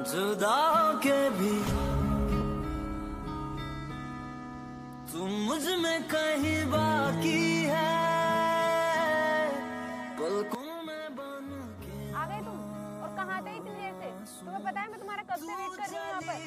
जुदा के भी तुम मुझ में कहीं बाकी है, पलकों में बन के। आ गए तुम? और कहाँ थे इतनी देर से? तुम्हें पता है मैं तुम्हारा कब से वेट कर रही हूँ यहाँ पर।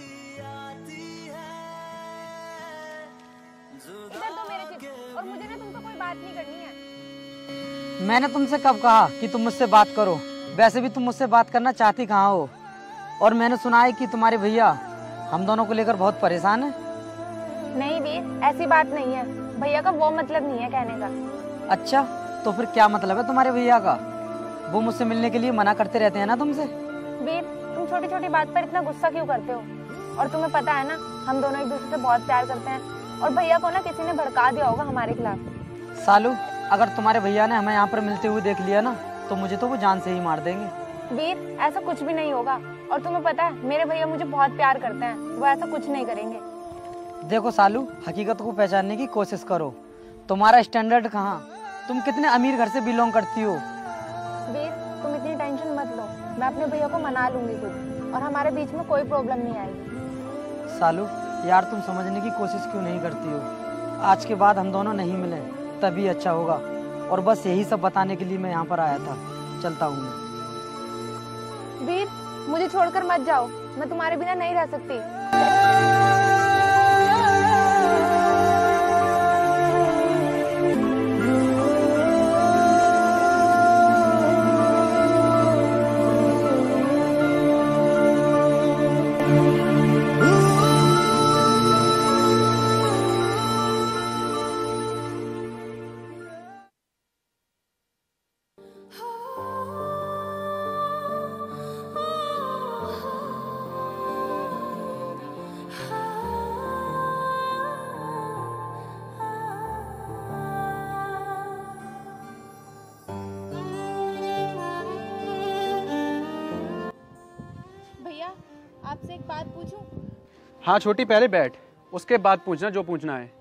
इधर दो मेरे चिप्स, और मुझे ना तुमसे कोई बात नहीं करनी है। मैंने तुमसे कब कहा कि तुम मुझसे बात करो? वैसे भी तुम मुझसे बात करना चाहती कहाँ हो? और मैंने सुना है कि तुम्हारे भैया हम दोनों को लेकर बहुत परेशान है। नहीं वीर, ऐसी बात नहीं है। भैया का वो मतलब नहीं है कहने का। अच्छा, तो फिर क्या मतलब है तुम्हारे भैया का? वो मुझसे मिलने के लिए मना करते रहते हैं ना तुमसे। वीर, तुम छोटी छोटी बात पर इतना गुस्सा क्यों करते हो? और तुम्हें पता है ना, हम दोनों एक दूसरे से बहुत प्यार करते हैं, और भैया को ना किसी ने भड़का दिया होगा हमारे खिलाफ। सालू, अगर तुम्हारे भैया ने हमें यहाँ पर मिलते हुए देख लिया ना, तो मुझे तो वो जान से ही मार देंगे। वीर, ऐसा कुछ भी नहीं होगा। और तुम्हें पता है, मेरे भैया मुझे बहुत प्यार करते हैं, वो ऐसा कुछ नहीं करेंगे। देखो सालू, हकीकत को पहचानने की कोशिश करो। तुम्हारा स्टैंडर्ड कहाँ? तुम कितने अमीर घर से बिलोंग करती हो? वीर, तुम इतनी टेंशन मत लो, मैं अपने भैया को मना लूंगी खुद, और हमारे बीच में कोई प्रॉब्लम नहीं आएगी। सालू यार, तुम समझने की कोशिश क्यों नहीं करती हो? आज के बाद हम दोनों नहीं मिले तभी अच्छा होगा, और बस यही सब बताने के लिए मैं यहाँ पर आया था। चलता हूँ मैं। वीर, मुझे छोड़कर मत जाओ, मैं तुम्हारे बिना नहीं रह सकती। आपसे एक बात पूछूं? हाँ छोटी, पहले बैठ, उसके बाद पूछना जो पूछना है।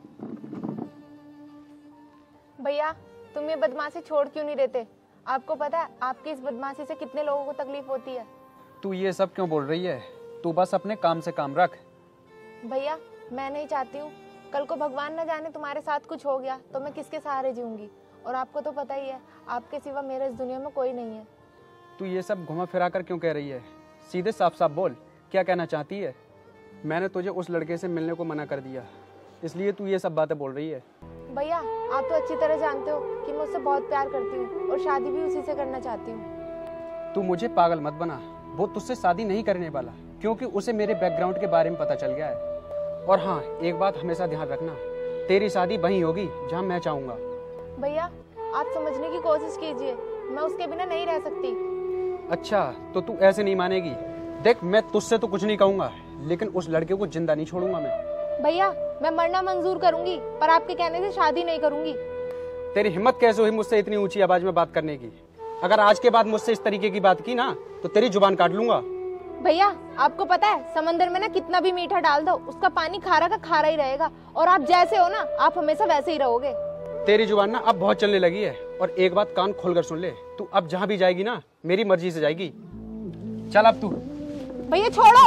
भैया, तुम ये बदमाशी छोड़ क्यों नहीं देते? आपको पता है आपकी इस बदमाशी से कितने लोगों को तकलीफ होती है। तू ये सब क्यों बोल रही है? तू बस अपने काम से काम रख। भैया, मैं नहीं चाहती हूँ कल को भगवान न जाने तुम्हारे साथ कुछ हो गया तो मैं किसके सहारे जीऊंगी। और आपको तो पता ही है, आपके सिवा मेरे इस दुनिया में कोई नहीं है। तू ये सब घुमा फिरा कर क्यों कह रही है? सीधे साफ साफ बोल, क्या कहना चाहती है? मैंने तुझे उस लड़के से मिलने को मना कर दिया, इसलिए तू ये सब बातें बोल रही है। भैया, आप तो अच्छी तरह जानते हो कि मैं उससे बहुत प्यार करती हूँ और शादी भी उसी से करना चाहती हूँ। तू मुझे पागल मत बना, वो तुझसे शादी नहीं करने वाला, क्योंकि उसे मेरे बैकग्राउंड के बारे में पता चल गया है। और हाँ, एक बात हमेशा ध्यान रखना, तेरी शादी वहीं होगी जहाँ मैं चाहूँगा। भैया, आप समझने की कोशिश कीजिए, मैं उसके बिना नहीं रह सकती। अच्छा, तो तू ऐसे नहीं मानेगी? देख, मैं तुझसे तो कुछ नहीं कहूँगा, लेकिन उस लड़के को जिंदा नहीं छोड़ूंगा मैं। भैया, मैं मरना मंजूर करूंगी, पर आपके कहने से शादी नहीं करूंगी। तेरी हिम्मत कैसे हुई मुझसे इतनी ऊंची आवाज में बात करने की? अगर आज के बाद मुझसे इस तरीके की बात की ना, तो तेरी जुबान काट लूंगा। भैया, आपको पता है समंदर में ना कितना भी मीठा डाल दो, उसका पानी खारा का खारा ही रहेगा। और आप जैसे हो ना, आप हमेशा वैसे ही रहोगे। तेरी जुबान ना अब बहुत चलने लगी है, और एक बात कान खोलकर सुन ले, तू अब जहाँ भी जाएगी ना, मेरी मर्जी से जाएगी। चल अब तू। भैया छोड़ो।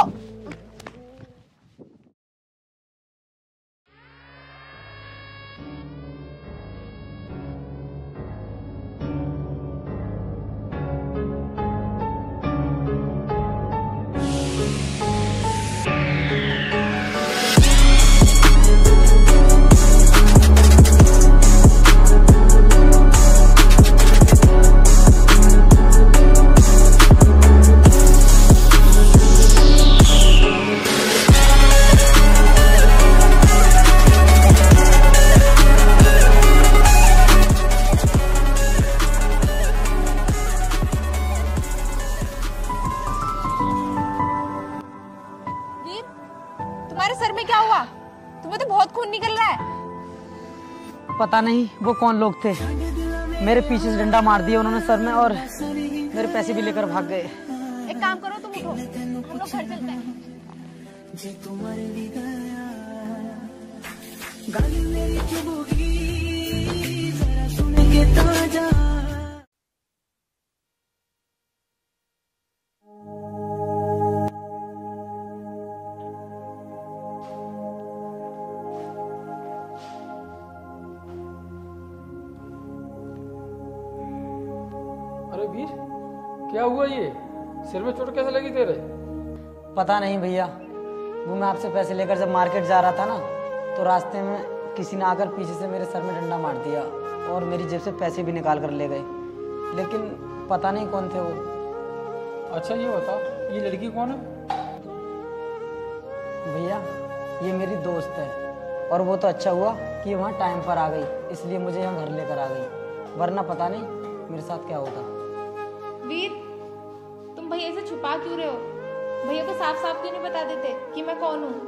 तुम्हारे सर में क्या हुआ? तुम्हें तो बहुत खून निकल रहा है। पता नहीं वो कौन लोग थे, मेरे पीछे से डंडा मार दिया उन्होंने सर में, और मेरे पैसे भी लेकर भाग गए। एक काम करो, तुम उठो, हम लोग घर चलते हैं। वीर, क्या हुआ ये? सिर में चोट कैसे लगी तेरे? पता नहीं भैया, वो मैं आपसे पैसे लेकर जब मार्केट जा रहा था ना, तो रास्ते में किसी ने आकर पीछे से मेरे सर में डंडा मार दिया और मेरी जेब से पैसे भी निकाल कर ले गए, लेकिन पता नहीं कौन थे वो। अच्छा ये बता, ये लड़की कौन है? भैया ये मेरी दोस्त है, और वो तो अच्छा हुआ कि वहाँ टाइम पर आ गई, इसलिए मुझे यहाँ घर लेकर आ गई, वरना पता नहीं मेरे साथ क्या होता। वीर, तुम भैया से छुपा क्यों रहे हो? भैया को साफ साफ क्यों नहीं बता देते कि मैं कौन हूँ?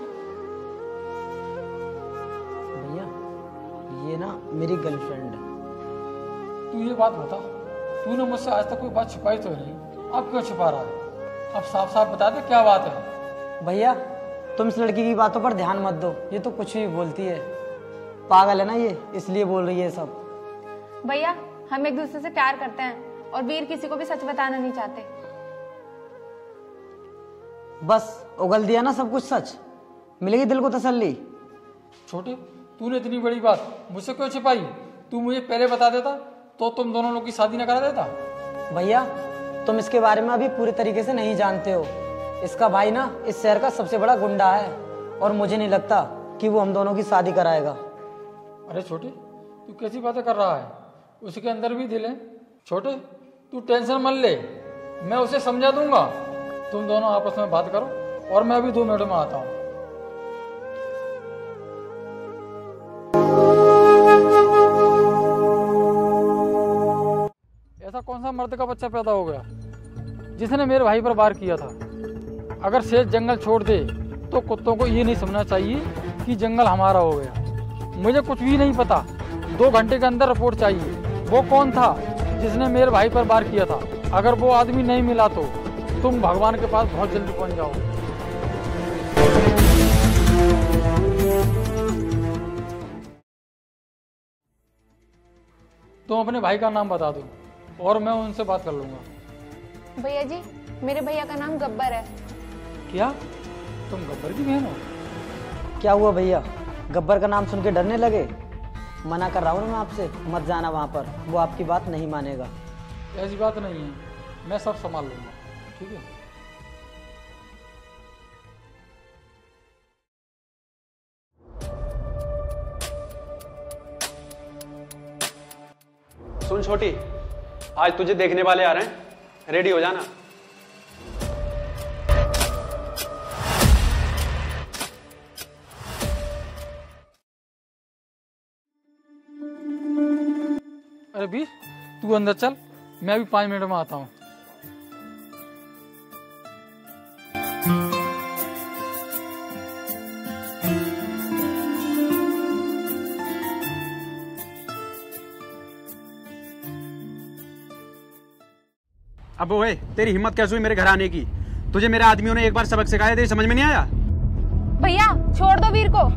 भैया ये ना मेरी गर्लफ्रेंड है। तू ये बात बता, तूने मुझसे आज तक कोई बात छुपाई तो नहीं, अब क्यों छुपा रहा है? अब साफ साफ बता दे क्या बात है। भैया तुम इस लड़की की बातों पर ध्यान मत दो, ये तो कुछ भी बोलती है, पागल है ना ये, इसलिए बोल रही है सब। भैया हम एक दूसरे से प्यार करते हैं और वीर किसी को भी सच बताना नहीं चाहते। बस उगल दिया ना सब कुछ सच, मिलेगी दिल को तसल्ली। छोटे, तूने इतनी बड़ी बात मुझसे क्यों छिपाई? तू मुझे पहले बता देता तो तुम दोनों लोग की शादी न करा देता। भैया तुम इसके बारे में अभी पूरी तरीके से नहीं जानते हो, इसका भाई ना इस शहर का सबसे बड़ा गुंडा है, और मुझे नहीं लगता कि वो हम दोनों की शादी कराएगा। अरे छोटे, तू कैसी बातें कर रहा है? उसके अंदर भी दिल है। छोटे तू टेंशन मत ले, मैं उसे समझा दूंगा। तुम दोनों आपस में बात करो और मैं अभी 2 मिनट में आता हूँ। ऐसा कौन सा मर्द का बच्चा पैदा हो गया जिसने मेरे भाई पर वार किया था? अगर शेर जंगल छोड़ दे तो कुत्तों को ये नहीं समझना चाहिए कि जंगल हमारा हो गया। मुझे कुछ भी नहीं पता, 2 घंटे के अंदर रिपोर्ट चाहिए। वो कौन था जिसने मेरे भाई पर वार किया था? अगर वो आदमी नहीं मिला तो तुम भगवान के पास बहुत जल्दी पहुंच जाओगे। तुम अपने भाई का नाम बता दो और मैं उनसे बात कर लूंगा। भैया जी, मेरे भैया का नाम गब्बर है। क्या तुम गब्बर की बहन हो? क्या हुआ भैया, गब्बर का नाम सुन के डरने लगे? मना कर रहा हूँ मैं आपसे, मत जाना वहाँ पर, वो आपकी बात नहीं मानेगा। ऐसी बात नहीं है, मैं सब संभाल लूंगा, ठीक है? सुन छोटी, आज तुझे देखने वाले आ रहे हैं, रेडी हो जाना। अरे भी तू अंदर चल, मैं अभी 5 मिनट में आता हूँ। अब ओए, तेरी हिम्मत कैसे हुई मेरे घर आने की? तुझे मेरे आदमियों ने एक बार सबक सिखाया, तेरी समझ में नहीं आया? भैया छोड़ दो वीर को।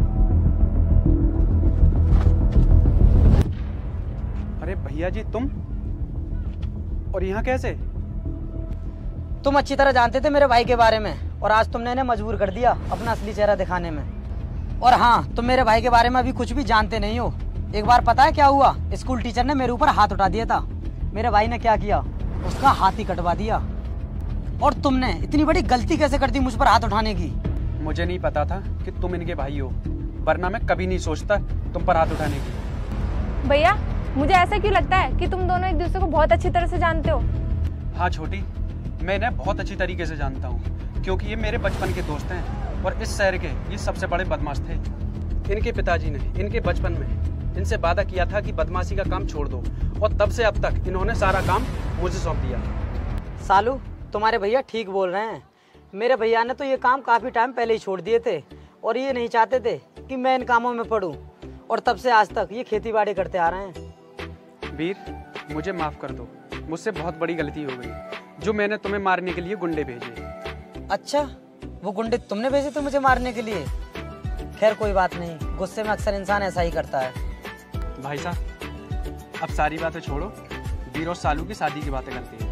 अरे भैया जी तुम, और यहाँ कैसे? तुम अच्छी तरह जानते थे मेरे भाई के बारे में, और आज तुमने इन्हें मजबूर कर दिया अपना असली चेहरा दिखाने में। और हाँ, तुम मेरे भाई के बारे में अभी कुछ भी जानते नहीं हो। एक बार पता है क्या हुआ? स्कूल टीचर ने मेरे ऊपर हाथ उठा दिया था। मेरे भाई ने क्या किया? उसका हाथ ही कटवा दिया। और तुमने इतनी बड़ी गलती कैसे कर दी मुझ पर हाथ उठाने की? मुझे नहीं पता था कि तुम इनके भाई हो, वरना मैं कभी नहीं सोचता तुम पर हाथ उठाने की। भैया मुझे ऐसा क्यों लगता है कि तुम दोनों एक दूसरे को बहुत अच्छी तरह से जानते हो? हाँ छोटी, मैं इन्हें बहुत अच्छी तरीके से जानता हूँ, क्योंकि ये मेरे बचपन के दोस्त हैं और इस शहर के ये सबसे बड़े बदमाश थे। इनके पिताजी ने इनके बचपन में इनसे वादा किया था कि बदमाशी का काम छोड़ दो, और तब से अब तक इन्होंने सारा काम मुझे सौंप दिया। सालू, तुम्हारे भैया ठीक बोल रहे हैं। मेरे भैया ने तो ये काम काफी टाइम पहले ही छोड़ दिए थे, और ये नहीं चाहते थे कि मैं इन कामों में पड़ूं, और तब से आज तक ये खेती बाड़ी करते आ रहे हैं। वीर, मुझे माफ कर दो, मुझसे बहुत बड़ी गलती हो गई जो मैंने तुम्हें मारने के लिए गुंडे भेजे। अच्छा, वो गुंडे तुमने भेजे थे मुझे मारने के लिए? खैर कोई बात नहीं, गुस्से में अक्सर इंसान ऐसा ही करता है। भाई साहब, अब सारी बातें छोड़ो, वीर और सालू की शादी की बातें करते हैं।